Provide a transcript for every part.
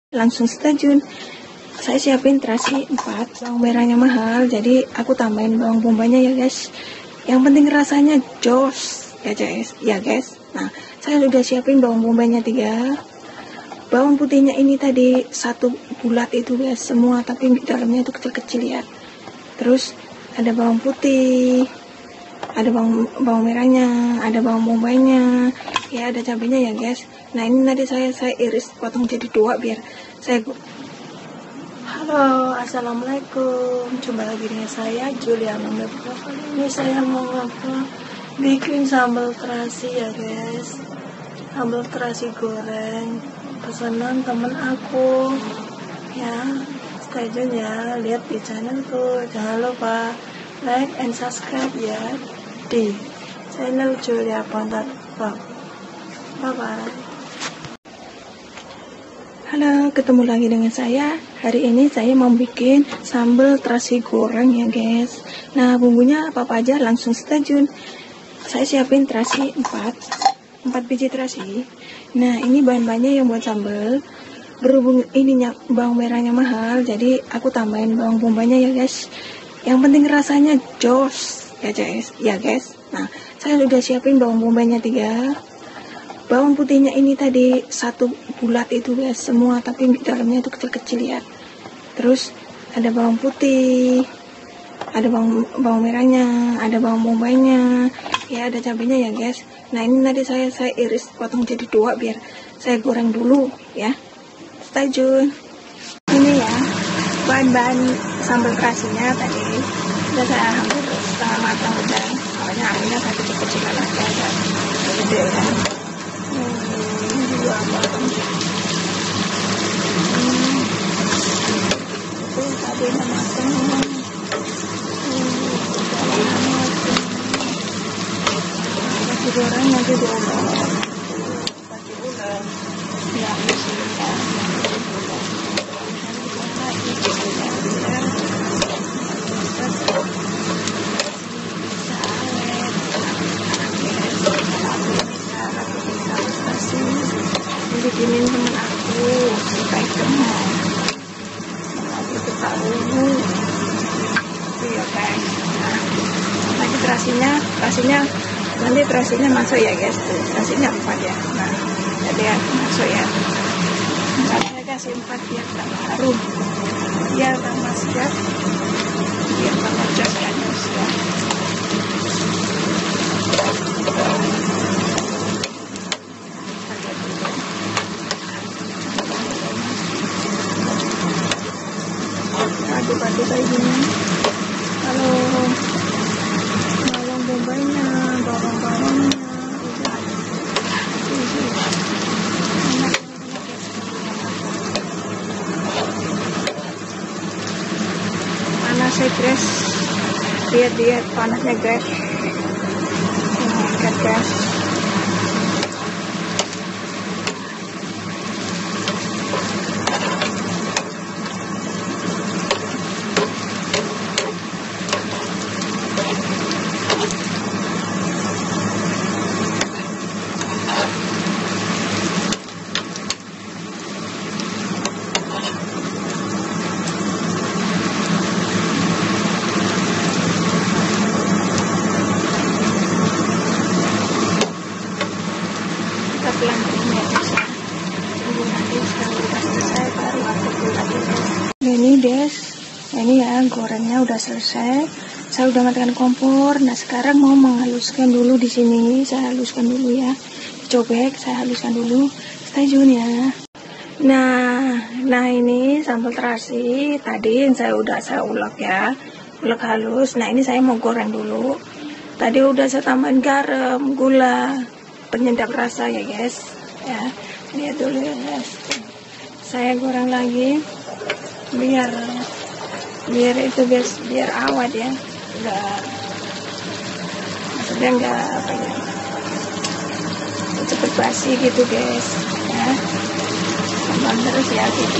Langsung stasiun. Saya siapin terasi 4, bawang merahnya mahal, jadi aku tambahin bawang bombaynya ya guys. Yang penting rasanya jos ya guys. Nah, saya udah siapin bawang bombaynya 3. Bawang putihnya ini tadi 1 bulat itu guys, semua, tapi di dalamnya itu kecil-kecil ya. Terus ada bawang putih, ada bawang merahnya, ada bawang bombaynya, ya ada cabenya ya guys. Nah ini tadi saya iris potong jadi 2 biar saya. Halo, assalamualaikum, jumpa lagi dengan saya Julia Mangga. Kali ini saya mau bikin sambal terasi ya guys, sambal terasi goreng pesanan temen aku ya. Stay tune ya, lihat di channelku, jangan lupa like and subscribe ya di channel Julia Pontat Vlog. Bye bye. Halo, ketemu lagi dengan saya. Hari ini saya mau bikin sambal terasi goreng ya guys. Nah bumbunya apa aja, langsung stay tune. Saya siapin terasi 4 biji terasi. Nah ini bahan-bahannya yang buat sambal. Berhubung ininya bawang merahnya mahal, jadi aku tambahin bawang bombaynya ya guys. Yang penting rasanya jos ya guys. Nah saya udah siapin bawang bombaynya 3. Bawang putihnya ini tadi 1 bulat itu guys, semua, tapi di dalamnya itu kecil-kecil ya. Terus ada bawang putih, ada bawang merahnya, ada bawang bombaynya, ya ada cabenya ya guys. Nah ini tadi saya iris potong jadi 2 biar saya goreng dulu ya. Stay tune. Ini ya bahan-bahan sambal terasinya tadi udah saya hampir setengah matang, udah soalnya airnya tadi kecil-kecilan aja dan gede kan. Ini juga matang. Itu tadi matang. Kasih goreng nanti diulek. Kasih ulek. Ya mesinnya. Bikinin temen aku supaya gemuk, aku tahu iya guys. Nah nanti terasinya masuk ya guys, tuh terasinya 4 ya. Nah jadi ya masuk ya, saya kasih 4 biar tambah harum, biar tambah siap, biar tambah jos ya guys ya. Aduk-aduk kayak gini. Kalau bawang bombaynya, bawang-bawangnya udah panasnya guys, lihat panasnya guys. Lihat guys. Pelan-pelan ya guys, tunggu nanti setelah udah selesai baru aku buat lagi guys. Ini guys, ini ya gorengnya udah selesai, saya udah matikan kompor. Nah sekarang mau menghaluskan dulu di sini, saya haluskan dulu ya, cobek saya haluskan dulu. Stay tune ya. Nah ini sambal terasi tadi yang saya ulek ya, ulek halus. Nah ini saya mau goreng dulu. Tadi udah saya tambahin garam, gula, penyedap rasa ya guys ya. Lihat dulu ya guys, saya goreng lagi biar itu guys, biar awet ya, maksudnya enggak apa ya, cepet basi gitu guys ya. Tambah terus ya gitu.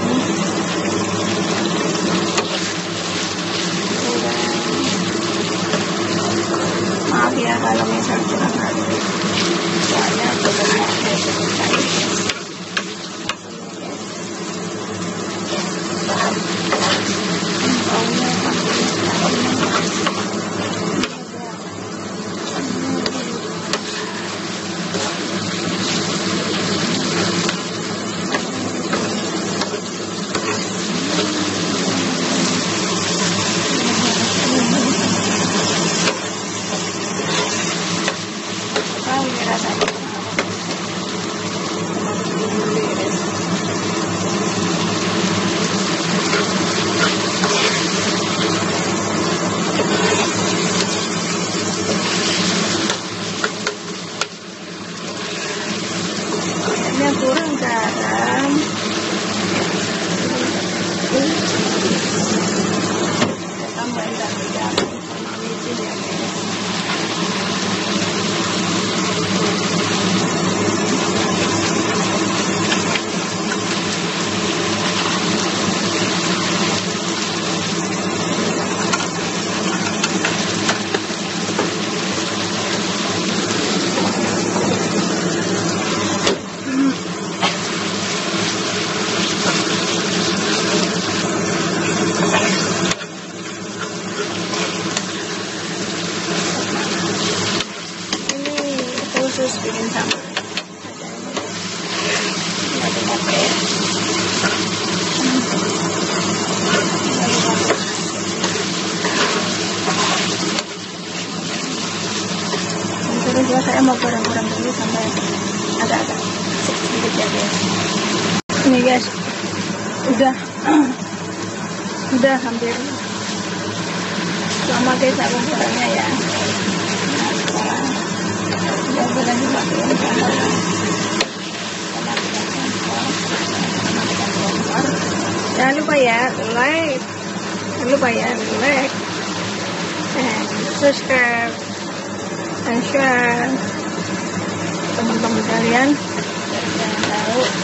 Maaf ya kalau misalnya kurang hati, soalnya belum ada. udah udah hampir sama guys aku gorengnya ya. Nah, sekarang udah boleh dimasukin kompor. Jangan lupa ya like, jangan lupa ya like, subscribe, dan share teman-teman kalian biar kalian tahu